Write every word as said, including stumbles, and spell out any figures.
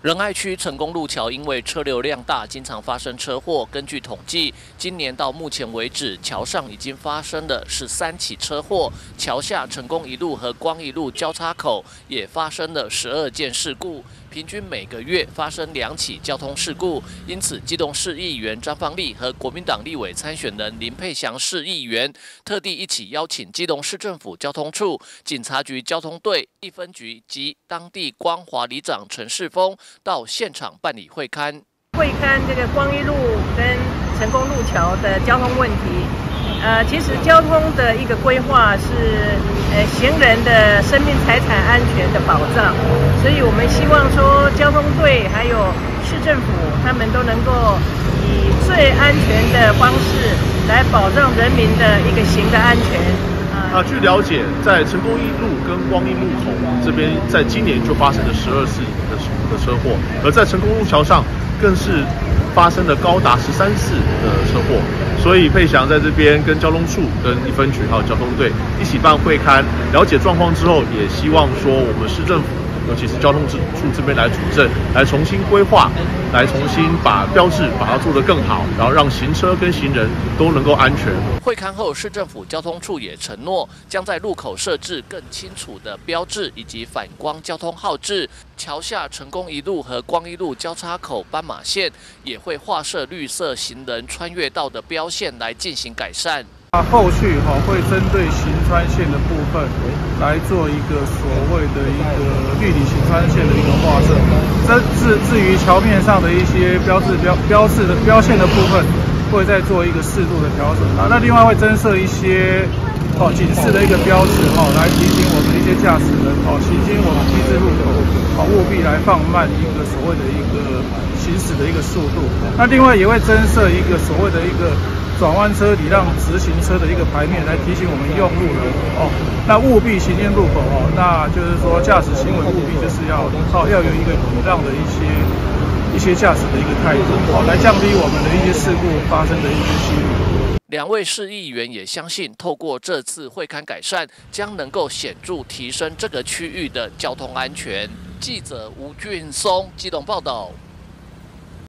仁爱区成功路桥因为车流量大，经常发生车祸。根据统计，今年到目前为止，桥上已经发生了十三起车祸，桥下成功一路和光一路交叉口也发生了十二件事故，平均每个月发生两起交通事故。因此，基隆市议员张芳丽和国民党立委参选人林佩祥市议员特地一起邀请基隆市政府交通处、警察局交通队、一分局及当地光华里长陈世峰到现场办理会勘。 会勘这个光一路跟成功路桥的交通问题，呃，其实交通的一个规划是呃行人的生命财产安全的保障，所以我们希望说交通队还有市政府他们都能够以最安全的方式来保障人民的一个行的安全。 啊，据了解，在成功一路跟光一路口这边，在今年就发生了十二次的的车祸，而在成功路桥上更是发生了高达十三次的车祸。所以佩祥在这边跟交通处、跟一分局还有交通队一起办会勘，了解状况之后，也希望说我们市政府，尤其是交通处这边来主政，来重新规划，来重新把标志把它做得更好，然后让行车跟行人都能够安全。 会勘后，市政府交通处也承诺，将在路口设置更清楚的标志以及反光交通号志。桥下成功一路和光一路交叉口斑马线也会划设绿色行人穿越道的标线来进行改善。 那后续哈会针对行穿线的部分来做一个所谓的一个绿里行穿线的一个划设。这至至于桥面上的一些标志标标示的标线的部分，会再做一个适度的调整啊。那另外会增设一些哦警示的一个标志哦，来提醒我们的一些驾驶人哦，行经我们 T 字路口哦，务必来放慢一个所谓的一个行驶的一个速度。那另外也会增设一个所谓的一个转弯车礼让直行车的一个牌面，来提醒我们用路人哦，那务必行经路口哦，那就是说驾驶行为务必就是要哦要有一个礼让的一些一些驾驶的一个态度哦，来降低我们的一些事故发生的一些几率。 两位市议员也相信，透过这次会勘改善，将能够显著提升这个区域的交通安全。记者吴俊松基隆报道。